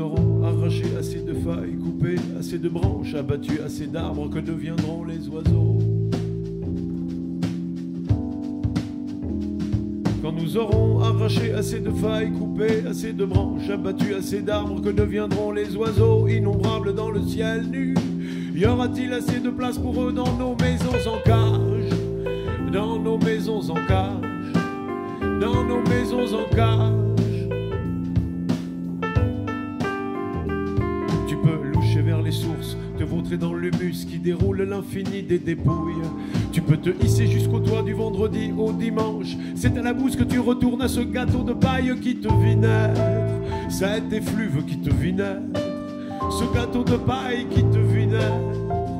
aurons arraché assez de feuilles, coupé assez de branches, abattu assez d'arbres, que deviendront les oiseaux? Quand nous aurons arraché assez de feuilles, coupé assez de branches, abattu assez d'arbres, que deviendront les oiseaux innombrables dans le ciel nu? Y aura-t-il assez de place pour eux dans nos maisons en cage? Dans nos maisons en cage, dans nos maisons en cage. Tu peux loucher vers les sources, te vautrer dans l'humus qui déroule l'infini des dépouilles. Tu peux te hisser jusqu'au toit du vendredi au dimanche. C'est à la bouse que tu retournes à ce gâteau de paille qui te vit naître. Cet effluve qui te vit naître, ce gâteau de paille qui te vit naître.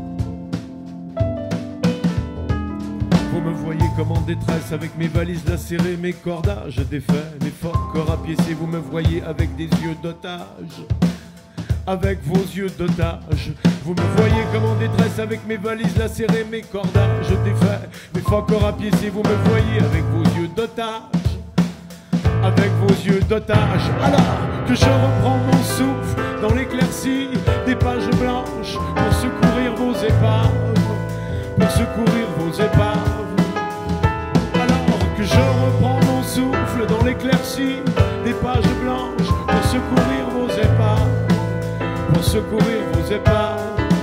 Vous me voyez comme en détresse avec mes valises lacérées, mes cordages défaits, mes forts corps apiécés. Vous me voyez avec des yeux d'otage, avec vos yeux d'otage. Vous me voyez comme en détresse avec mes valises lacérées, mes cordages défaits, mes forts corps apiécés. Vous me voyez avec vos yeux d'otage, avec vos yeux d'otage. Alors que je reprends mon souffle dans l'éclaircie des pages blanches pour secourir vos épaves, pour secourir vos épaves. Alors que je reprends mon souffle dans l'éclaircie des pages blanches pour secourir vos épaves, pour secourir vos épaves.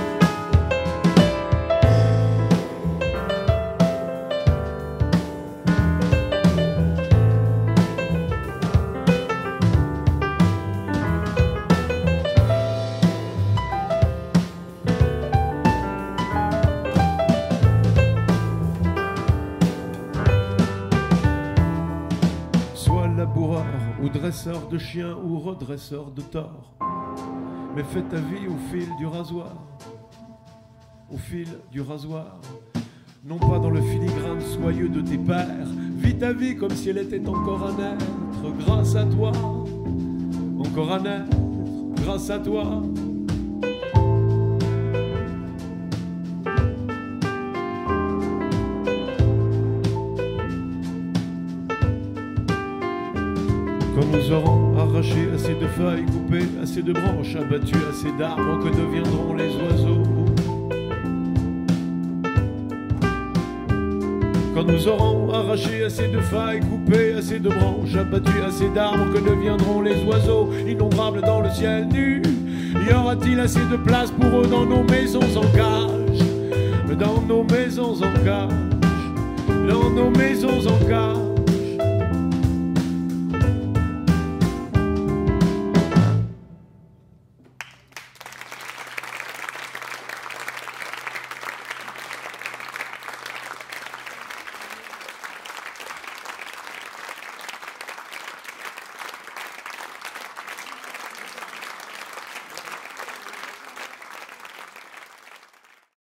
Laboureur ou dresseur de chiens ou redresseur de tort, mais fais ta vie au fil du rasoir, au fil du rasoir, non pas dans le filigrane soyeux de tes pères. Vis ta vie comme si elle était encore à naître, grâce à toi, encore à naître, grâce à toi. Quand nous aurons arraché assez de feuilles, coupé assez de branches, abattu assez d'arbres, que deviendront les oiseaux? Quand nous aurons arraché assez de feuilles, coupé assez de branches, abattu assez d'arbres, que deviendront les oiseaux innombrables dans le ciel nu? Y aura-t-il assez de place pour eux dans nos maisons en cage? Dans nos maisons en cage, dans nos maisons en cage.